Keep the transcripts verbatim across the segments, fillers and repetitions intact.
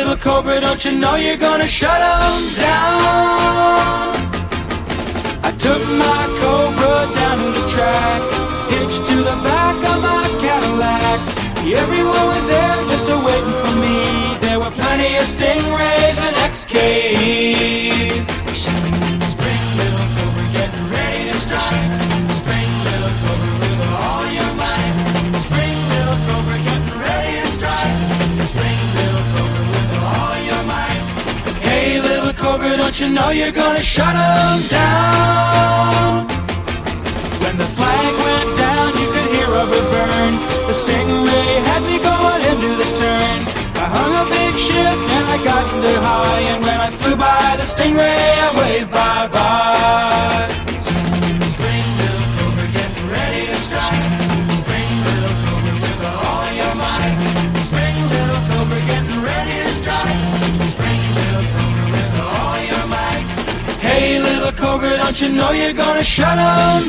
little Cobra, don't you know you're gonna shut 'em down? I took my Cobra down to the track, hitched to the back of my Cadillac. Everyone was there just a waiting for me. There were plenty of Stingrays and X K Es. Spring, little Cobra, getting ready to strike. Spring, little Cobra, with all your might. Spring, little Cobra, getting ready to strike. Spring, little Cobra, with all your might. Hey, little Cobra, don't you know you're gonna shut 'em down? When the flag went down, you could hear rubber burn. The Stingray had me going into the turn. I hung a big shift and I got into high, and when I flew by the Stingray, I waved bye-bye. Spring, little Cobra, getting ready to strike. Spring, little Cobra, with all your might. Spring, little Cobra, getting ready to strike. Spring, little Cobra, with all your might. Hey, little Cobra, don't you know you're gonna shut 'em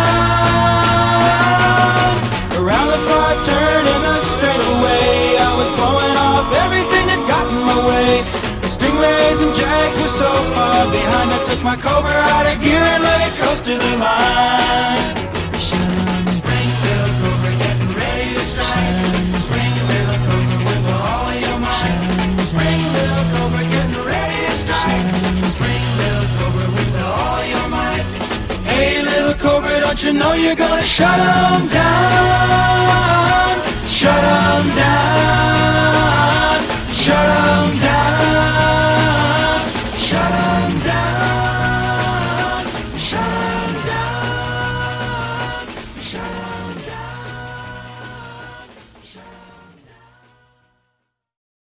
down? Around the far turn in a straightaway, I was blowing off everything that got in my way. The Stingrays and Jags were so far behind, I took my Cobra out of gear and let it coast to the line. Spring, little Cobra, getting ready to strike. Spring, little Cobra, with all your might. Spring, little Cobra, getting ready to strike. Spring, little Cobra, with all your might. Hey, little Cobra, don't you know you're gonna shut 'em down? Shut 'em down.